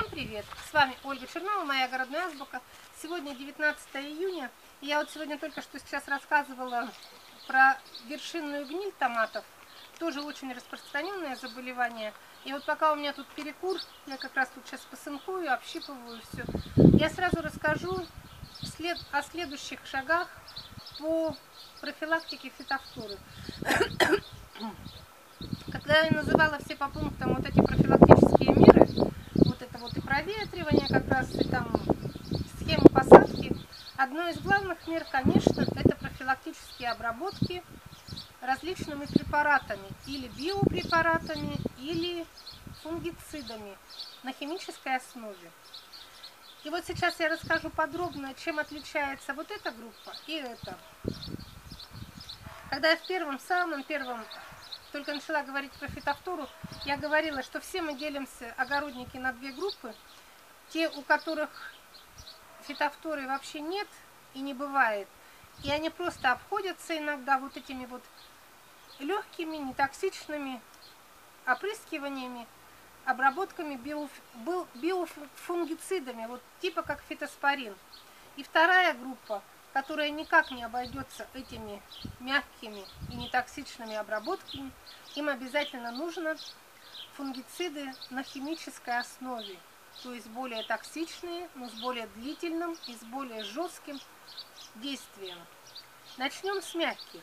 привет! С вами Ольга Чернова, моя огородная азбука. Сегодня 19 июня. И я вот сегодня только что сейчас рассказывала про вершинную гниль томатов. Тоже очень распространенное заболевание. И вот пока у меня тут перекур, я как раз тут сейчас посынкую, общипываю все. Я сразу расскажу о следующих шагах по профилактике фитофторы. Когда я называла все по пунктам вот эти профилактические меры, вот это вот и проветривание, как раз и там схема посадки, одной из главных мер, конечно, это профилактические обработки различными препаратами, или биопрепаратами, или фунгицидами на химической основе. И вот сейчас я расскажу подробно, чем отличается вот эта группа и эта. Когда я в самом первом только начала говорить про фитофтору, я говорила, что все мы делимся, огородники, на две группы. Те, у которых фитофторы вообще нет и не бывает, и они просто обходятся иногда вот этими вот легкими, нетоксичными опрыскиваниями, обработками биофунгицидами, вот типа как фитоспорин. И вторая группа, которая никак не обойдется этими мягкими и нетоксичными обработками, им обязательно нужно фунгициды на химической основе, то есть более токсичные, но с более длительным и с более жестким действием. Начнем с мягких.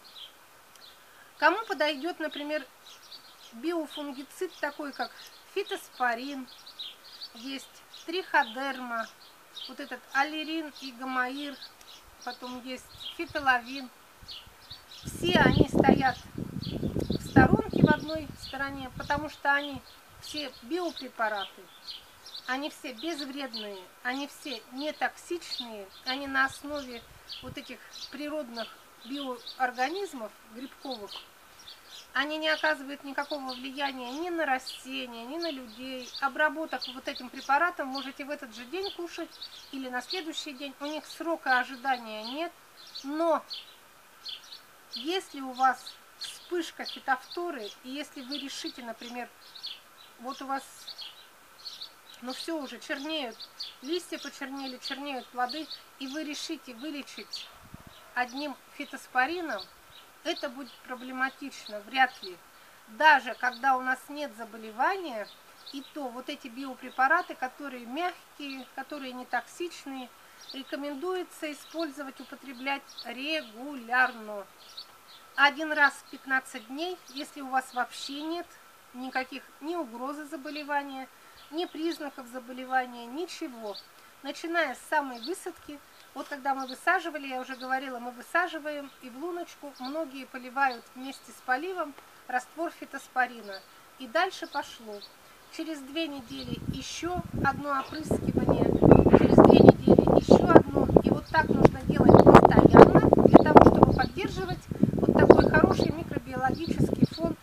Кому подойдет, например, биофунгицид такой, как фитоспорин, есть триходерма, вот этот аллерин и гомоир, потом есть фитоловин. Все они стоят в сторонке в одной стороне, потому что они все биопрепараты, они все безвредные, они все нетоксичные, они на основе вот этих природных биоорганизмов грибковых. Они не оказывают никакого влияния ни на растения, ни на людей. Обработок вот этим препаратом можете в этот же день кушать или на следующий день. У них срока ожидания нет. Но если у вас вспышка фитофторы, и если вы решите, например, вот у вас, ну все уже чернеют, листья почернели, чернеют плоды, и вы решите вылечить одним фитоспорином, это будет проблематично, вряд ли. Даже когда у нас нет заболевания, и то вот эти биопрепараты, которые мягкие, которые не токсичные, рекомендуется использовать, употреблять регулярно. Один раз в 15 дней, если у вас вообще нет никаких ни угрозы заболевания, ни признаков заболевания, ничего. Начиная с самой высадки. Вот когда мы высаживали, я уже говорила, мы высаживаем, и в луночку многие поливают вместе с поливом раствор фитоспорина. И дальше пошло. Через 2 недели еще одно опрыскивание, через 2 недели еще одно. И вот так нужно делать постоянно, для того, чтобы поддерживать вот такой хороший микробиологический фон,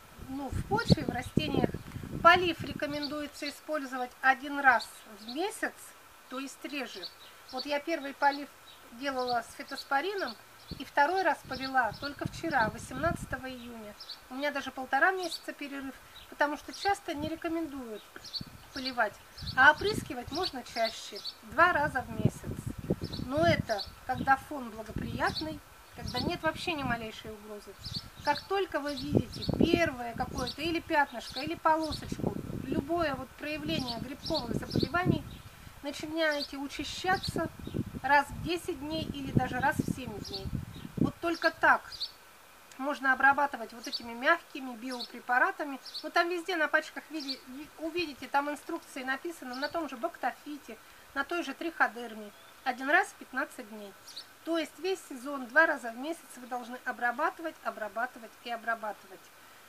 в почве, в растениях. Полив рекомендуется использовать 1 раз в месяц, то есть реже. Вот я первый полив делала с фитоспорином, и второй раз полила только вчера, 18 июня. У меня даже 1,5 месяца перерыв, потому что часто не рекомендуют поливать. А опрыскивать можно чаще, 2 раза в месяц. Но это когда фон благоприятный, когда нет вообще ни малейшей угрозы. Как только вы видите первое какое-то или пятнышко, или полосочку, любое вот проявление грибковых заболеваний, начинаете учащаться раз в 10 дней или даже раз в 7 дней. Вот только так можно обрабатывать вот этими мягкими биопрепаратами. Но там везде на пачках увидите, там инструкции написаны на том же бактофите, на той же триходерме. 1 раз в 15 дней. То есть весь сезон 2 раза в месяц вы должны обрабатывать, обрабатывать и обрабатывать.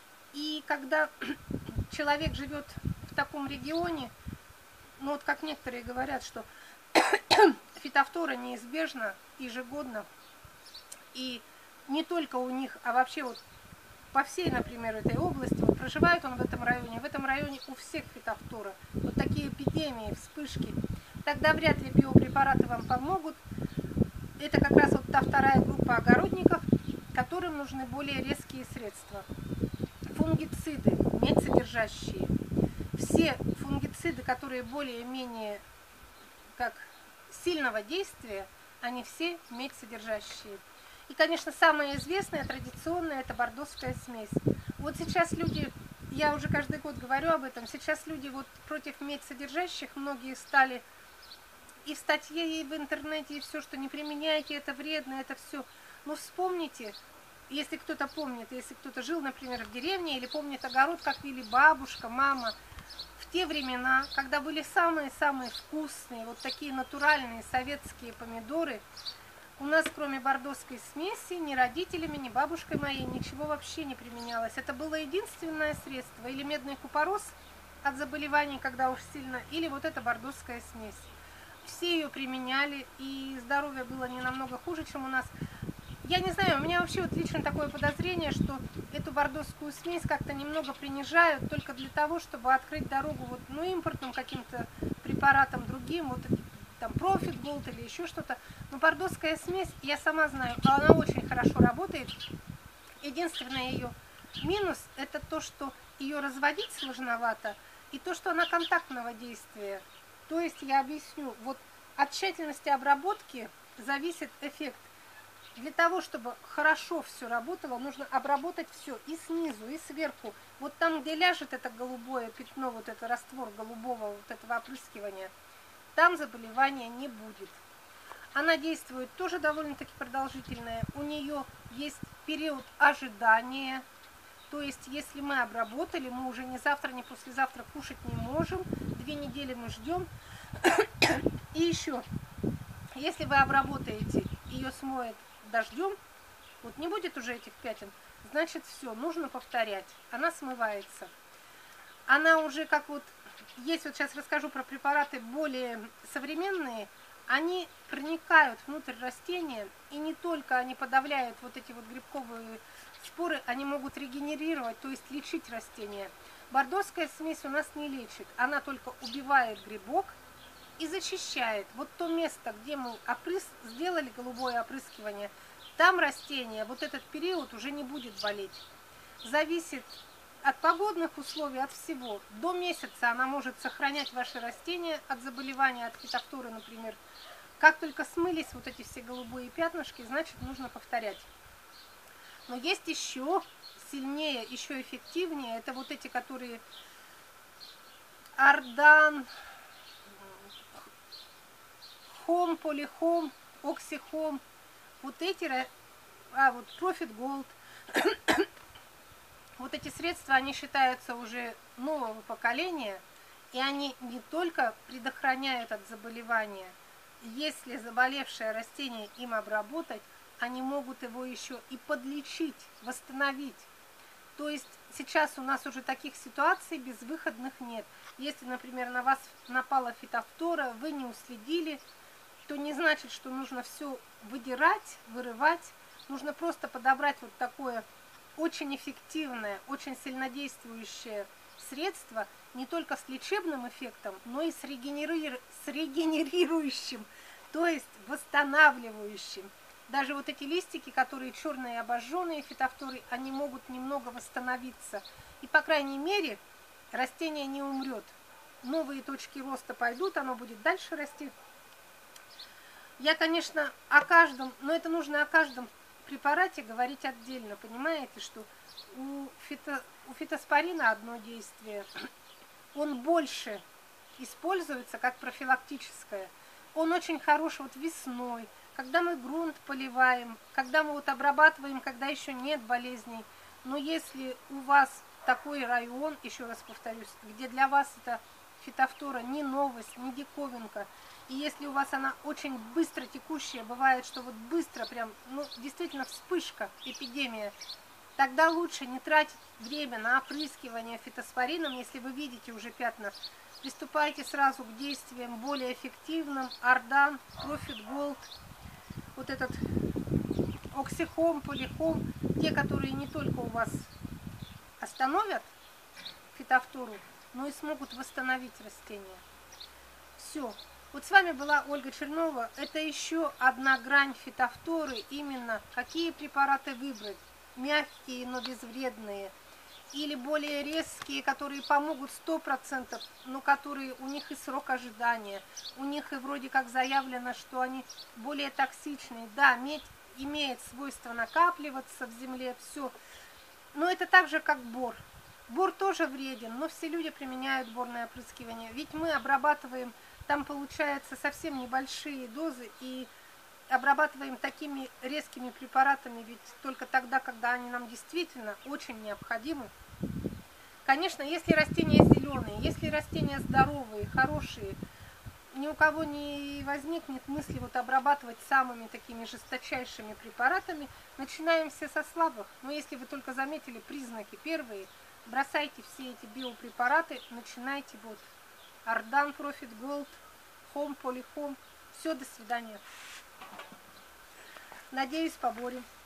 И когда человек живет в таком регионе, ну вот как некоторые говорят, что фитофтора неизбежна ежегодно, и не только у них, а вообще вот по всей, например, этой области, вот проживает он в этом районе у всех фитофтора, вот такие эпидемии, вспышки, тогда вряд ли биопрепараты вам помогут. Это как раз вот та вторая группа огородников, которым нужны более резкие средства. Фунгициды, медь содержащие. Все фунгициды гербициды, которые более-менее как сильного действия, они все медь-содержащие. И, конечно, самое известное, традиционное, это бордоская смесь. Вот сейчас люди, я уже каждый год говорю об этом, сейчас люди вот против медь-содержащих, многие стали и в статье, и в интернете, и все, что не применяйте, это вредно, это все. Но вспомните, если кто-то помнит, если кто-то жил, например, в деревне, или помнит огород, как вели бабушка, мама, в те времена, когда были самые-самые вкусные, вот такие натуральные советские помидоры, у нас, кроме бордоской смеси, ни родителями, ни бабушкой моей ничего вообще не применялось. Это было единственное средство. Или медный купорос от заболеваний, когда уж сильно, или вот эта бордоская смесь. Все ее применяли, и здоровье было не намного хуже, чем у нас. Я не знаю, у меня вообще вот лично такое подозрение, что эту бордоскую смесь как-то немного принижают только для того, чтобы открыть дорогу вот, ну, импортным каким-то препаратам другим, вот там Profit Gold или еще что-то. Но бордоская смесь, я сама знаю, она очень хорошо работает. Единственный ее минус – это то, что ее разводить сложновато, и то, что она контактного действия. То есть, я объясню, вот от тщательности обработки зависит эффект. Для того, чтобы хорошо все работало, нужно обработать все и снизу, и сверху. Вот там, где ляжет это голубое пятно, вот этот раствор голубого вот этого опрыскивания, там заболевания не будет. Она действует тоже довольно-таки продолжительная. У нее есть период ожидания. То есть, если мы обработали, мы уже ни завтра, ни послезавтра кушать не можем. 2 недели мы ждем. И еще, если вы обработаете, ее смоет дождем, вот не будет уже этих пятен, значит все, нужно повторять. Она смывается. Она уже как вот, есть вот сейчас расскажу про препараты более современные, они проникают внутрь растения, и не только они подавляют вот эти вот грибковые споры, они могут регенерировать, то есть лечить растения. Бордоская смесь у нас не лечит, она только убивает грибок и зачищает. Вот то место, где мы сделали голубое опрыскивание, там растение вот этот период уже не будет болеть. Зависит от погодных условий, от всего. До месяца она может сохранять ваши растения от заболевания, от фитофторы, например. Как только смылись вот эти все голубые пятнышки, значит, нужно повторять. Но есть еще сильнее, еще эффективнее. Это вот эти, которые Ардан, Хом, Полихом, Оксихом. Вот эти, вот Profit Gold. Вот эти средства, они считаются уже нового поколения, и они не только предохраняют от заболевания. Если заболевшее растение им обработать, они могут его еще и подлечить, восстановить. То есть сейчас у нас уже таких ситуаций безвыходных нет. Если, например, на вас напала фитофтора, вы не уследили, то не значит, что нужно все выдирать, вырывать. Нужно просто подобрать вот такое очень эффективное, очень сильнодействующее средство, не только с лечебным эффектом, но и с регенерирующим, то есть восстанавливающим. Даже вот эти листики, которые черные обожженные фитофторы, они могут немного восстановиться. И, по крайней мере, растение не умрет. Новые точки роста пойдут, оно будет дальше расти. Я, конечно, о каждом, но это нужно о каждом препарате говорить отдельно. Понимаете, что у фитоспорина одно действие. Он больше используется как профилактическое. Он очень хорош вот весной, когда мы грунт поливаем, когда мы вот обрабатываем, когда еще нет болезней. Но если у вас такой район, еще раз повторюсь, где для вас это фитофтора не новость, не диковинка, и если у вас она очень быстро текущая, бывает, что вот быстро прям, ну, действительно вспышка, эпидемия, тогда лучше не тратить время на опрыскивание фитоспорином, если вы видите уже пятна. Приступайте сразу к действиям более эффективным. Ардан, Profit Gold, вот этот Оксихом, Полихом, те, которые не только у вас остановят фитофтору, но и смогут восстановить растения. Все. Вот с вами была Ольга Чернова. Это еще одна грань фитофторы, именно какие препараты выбрать. Мягкие, но безвредные. или более резкие, которые помогут 100%, но которые у них и срок ожидания, у них и вроде как заявлено, что они более токсичные. Да, медь имеет свойство накапливаться в земле, все. Но это так же, как бор. Бор тоже вреден, но все люди применяют борное опрыскивание. Ведь мы обрабатываем, там получается совсем небольшие дозы, и обрабатываем такими резкими препаратами, ведь только тогда, когда они нам действительно очень необходимы. Конечно, если растения зеленые, если растения здоровые, хорошие, ни у кого не возникнет мысли вот обрабатывать самыми такими жесточайшими препаратами. Начинаем все со слабых. Но если вы только заметили признаки первые, бросайте все эти биопрепараты, начинайте вот Ардан, Профит, Голд, Хом, Полихом. Все, до свидания. Надеюсь, поборем.